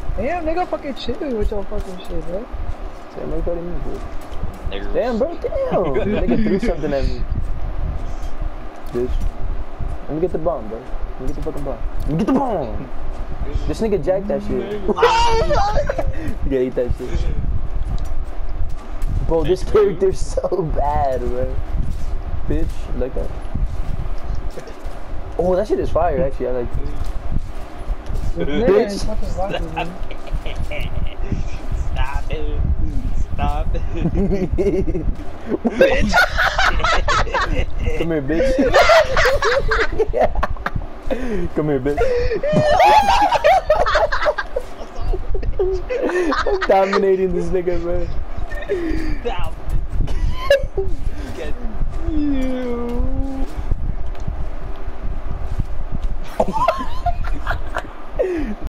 Damn, nigga, fucking chill with your fucking shit, bro. Damn, make 30 minutes, bro. Damn, bro, damn. Nigga threw something at me. Bitch. Let me get the bomb, bro. Let me get the fucking bomb. Let me get the bomb. This nigga jacked that shit. You gotta eat that shit. Bro, this character's so bad, bro. Bitch, like that. Oh, that shit is fire, actually. I like it. Bitch. Stop it. Stop it. Bitch. Come here, bitch. Come here, bitch. I'm dominating this nigga, bro. Stop it. Get you.